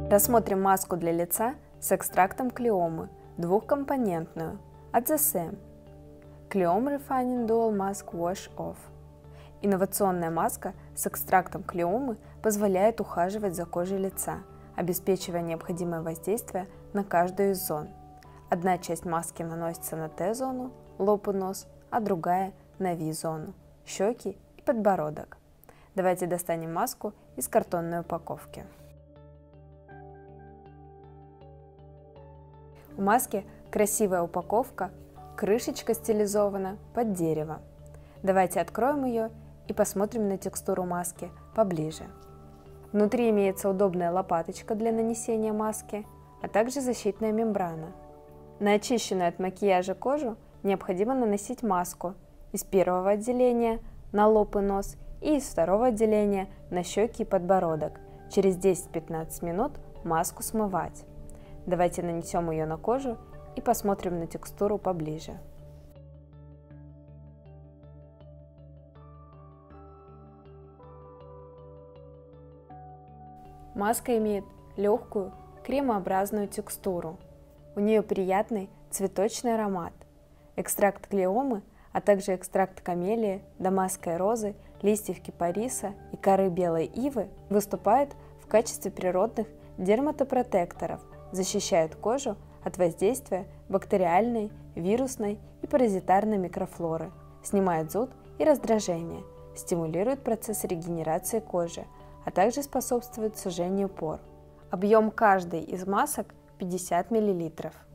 Рассмотрим маску для лица с экстрактом клеомы, двухкомпонентную, от The Same. Cleome Refining Dual Mask Wash Off. Инновационная маска с экстрактом клеомы позволяет ухаживать за кожей лица, обеспечивая необходимое воздействие на каждую из зон. Одна часть маски наносится на Т-зону, лоб и нос, а другая на V-зону, щеки и подбородок. Давайте достанем маску из картонной упаковки. У маски красивая упаковка, крышечка стилизована под дерево. Давайте откроем ее и посмотрим на текстуру маски поближе. Внутри имеется удобная лопаточка для нанесения маски, а также защитная мембрана. На очищенную от макияжа кожу необходимо наносить маску из первого отделения на лоб и нос и из второго отделения на щеки и подбородок. Через 10-15 минут маску смывать. Давайте нанесем ее на кожу и посмотрим на текстуру поближе. Маска имеет легкую кремообразную текстуру. У нее приятный цветочный аромат. Экстракт клеомы, а также экстракт камелии, дамасской розы, листьев кипариса и коры белой ивы выступают в качестве природных дерматопротекторов, защищают кожу от воздействия бактериальной, вирусной и паразитарной микрофлоры, снимает зуд и раздражение, стимулирует процесс регенерации кожи, а также способствует сужению пор. Объем каждой из масок 50 мл.